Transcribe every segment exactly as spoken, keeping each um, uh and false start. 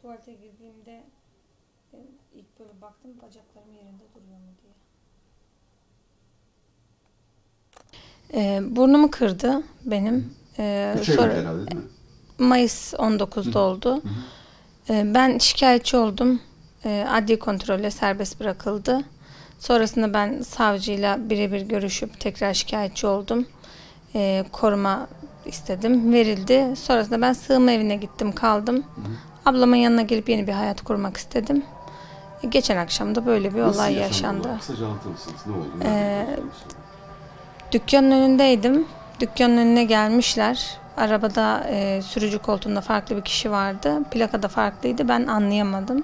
tuvalete girdiğimde e, ilk böyle baktım bacaklarım yerinde duruyor mu diye. E, burnumu kırdı benim. E, Üç ay sonra önce herhalde değil mi? Mayıs on dokuzda oldu. Hı hı. E, ben şikayetçi oldum. E, adli kontrolle serbest bırakıldı. Sonrasında ben savcıyla birebir görüşüp tekrar şikayetçi oldum. E, koruma istedim. Verildi. Sonrasında ben sığınma evine gittim, kaldım. Hı hı. Ablamın yanına gelip yeni bir hayat kurmak istedim. E, geçen akşam da böyle bir Nasıl olay yaşandı yaşandı. olay? Kısaca anlatır mısınız? Ne oldu? Ee, Ne Dükkanın önündeydim. Dükkanın önüne gelmişler. Arabada e, sürücü koltuğunda farklı bir kişi vardı. Plaka da farklıydı. Ben anlayamadım.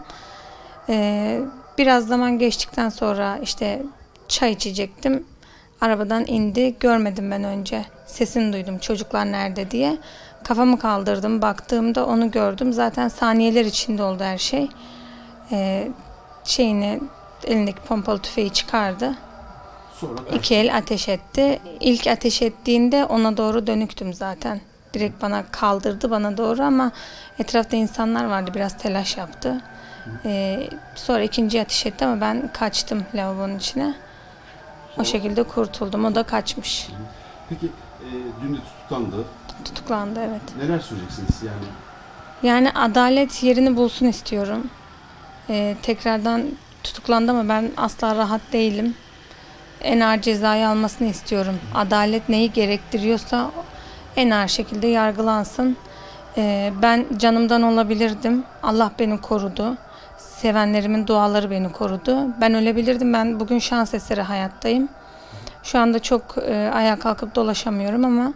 E, biraz zaman geçtikten sonra işte çay içecektim. Arabadan indi. Görmedim ben önce. Sesini duydum. Çocuklar nerede diye. Kafamı kaldırdım. Baktığımda onu gördüm. Zaten saniyeler içinde oldu her şey. E, şeyini elindeki pompalı tüfeği çıkardı. Sonra İki el ateş etti. İlk ateş ettiğinde ona doğru dönüktüm zaten. Direkt bana kaldırdı bana doğru ama etrafta insanlar vardı. Biraz telaş yaptı. Ee, sonra ikinci ateş etti ama ben kaçtım lavabonun içine. O şekilde kurtuldum. O da kaçmış. Peki e, dün de tutuklandı. Tutuklandı, evet. Neler söyleyeceksiniz yani? Yani adalet yerini bulsun istiyorum. Ee, tekrardan tutuklandı ama ben asla rahat değilim. En ağır cezayı almasını istiyorum. Adalet neyi gerektiriyorsa en ağır şekilde yargılansın. Ee, ben canımdan olabilirdim. Allah beni korudu. Sevenlerimin duaları beni korudu. Ben ölebilirdim. Ben bugün şans eseri hayattayım. Şu anda çok e, ayağa kalkıp dolaşamıyorum ama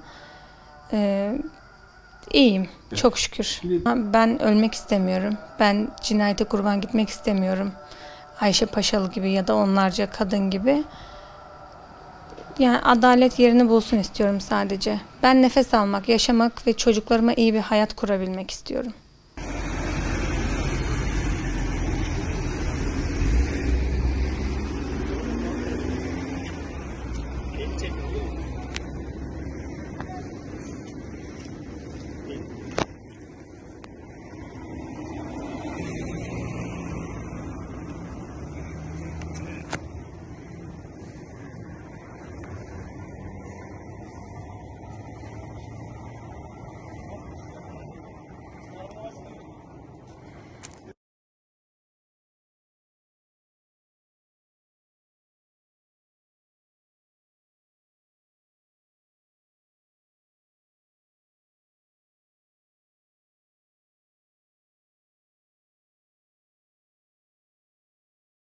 e, iyiyim. Çok şükür. Ben ölmek istemiyorum. Ben cinayete kurban gitmek istemiyorum. Ayşe Paşalı gibi ya da onlarca kadın gibi. Yani adalet yerini bulsun istiyorum sadece. Ben nefes almak, yaşamak ve çocuklarıma iyi bir hayat kurabilmek istiyorum.